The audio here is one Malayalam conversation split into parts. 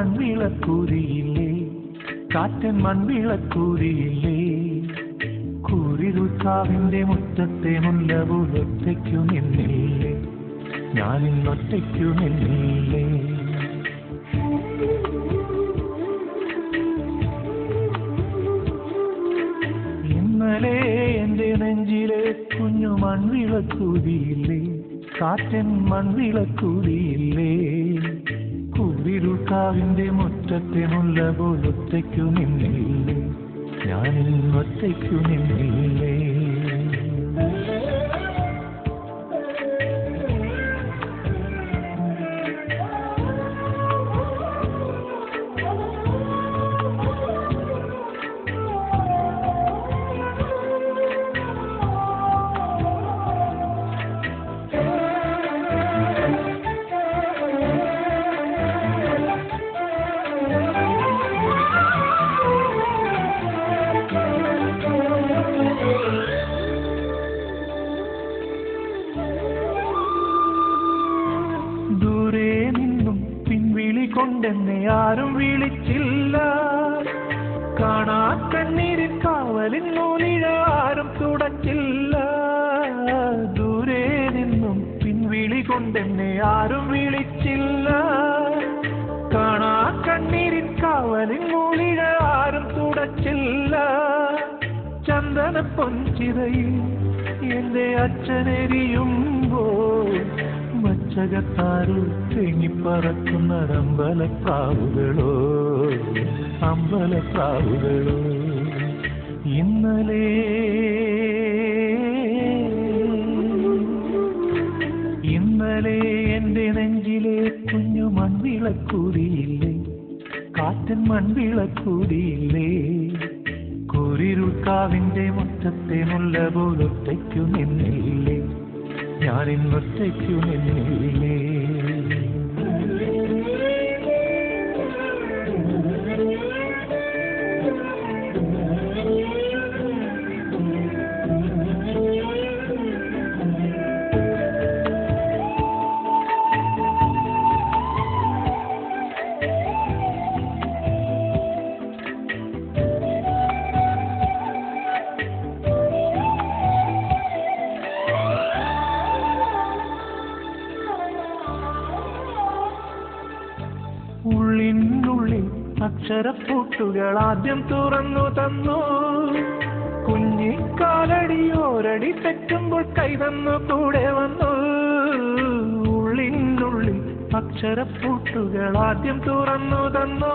മൺവിളക്കൂരിയില്ലേ, കാറ്റൻ മൺവിളക്കൂരിയില്ലേ, കൂരിരുൾക്കാവിന്റെ മുറ്റത്തെ മുല്ലപോലൊറ്റയ്ക്കു നിന്നില്ലേ, ഞാനിന്നൊറ്റയ്ക്കു നിന്നില്ലേ. ഇന്നലെ എന്റെ നെഞ്ചിലെ കുഞ്ഞു മൺവിളക്കൂരിയില്ലേ, കാറ്റൻ മൺവിളക്കൂരിയില്ലേ, കൂരിരുൾക്കാവിന്റെ മുറ്റത്തെ മുല്ലപോലൊറ്റയ്ക്കു നിന്നില്ലേ, ഞാനിന്നൊറ്റയ്ക്കു നിന്നില്ലേ. കൊണ്ടെന്നെ ആരും വിളിച്ചില്ല, കാണാ കണ്ണീരിൻ കാവലിൻ നൂലിഴ ആരും തുടച്ചില്ല. ദൂരെ നിന്നും പിൻവിളി കൊണ്ടെന്നെ ആരും വിളിച്ചില്ല, കാണാ കണ്ണീരിൻ കാവലിൻ നൂലിഴ ആരും തുടച്ചില്ല. ചന്ദന പൊൻചിതയിൽ എന്റെ അച്ഛനെരിയുമ്പോൾ മച്ചകത്താരു തെങ്ങിപ്പറക്കുന്നൊരമ്പലപ്രാവുകളോ, അമ്പലപ്രാവുകളോ. ഇന്നലെ എന്റെ നെഞ്ചിലെ കുഞ്ഞു മൺവിളക്കൂരിയില്ലേ, കാറ്റൻ മൺവിളക്കൂരിയില്ലേ, കൂരിരുൾക്കാവിന്റെ മുറ്റത്തെ മുല്ലപോലൊറ്റയ്ക്കു നിന്നില്ലേ, ഞാനിന്നൊറ്റയ്ക്കു നിന്നില്ലേ. ഉള്ളിനുള്ളിൽ അക്ഷരപ്പൂട്ടുകൾ ആദ്യം തുറന്നു തന്നു, കുഞ്ഞിക്കാലടിയോരടി തെറ്റുമ്പോൾ കൈതന്നു കൂടെ വന്നു. ഉള്ളിനുള്ളിൽ അക്ഷരപ്പൂട്ടുകൾ ആദ്യം തുറന്നു തന്നു,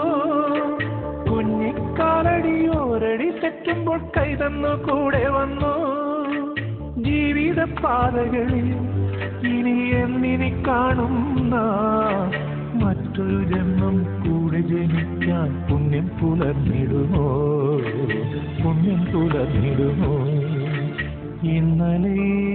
കുഞ്ഞിക്കാലടിയോരടി തെറ്റുമ്പോൾ കൈതന്നു കൂടെ വന്നു. ജീവിത പാതകളിൽ ഇനി എന്നിനി കാണുന്ന മറ്റൊരു ജന്മം കൂടെ ജനിക്കാൻ പുണ്യം പുലർന്നിടുമോ, പുണ്യം പുലർന്നിടുമോ. ഇന്നലെ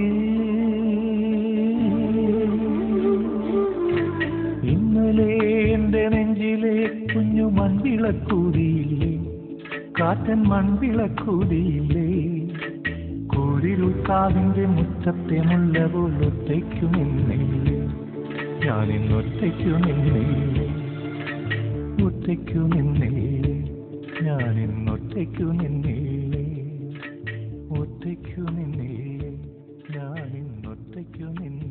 എന്റെ നെഞ്ചിലെ കുഞ്ഞു മൺവിളക്കൂരിയില്ലേ, കാറ്റൻ മൺവിളക്കൂരിയില്ലേ, കൂരിരുൾക്കാവിന്റെ മുറ്റത്തെ മുല്ലപോലൊറ്റയ്ക്കു നിന്നില്ലേ, ഞാനിന്നൊറ്റയ്ക്കു നിന്നില്ലേ, ഒറ്റയ്ക്കു നിന്നില്ലേ, ഞാനിന്നൊറ്റയ്ക്കു നിന്നില്ലേ, ഒറ്റയ്ക്കു നിന്നില്ലേ, ഞാനിന്നൊറ്റയ്ക്കു നിന്നില്ലേ.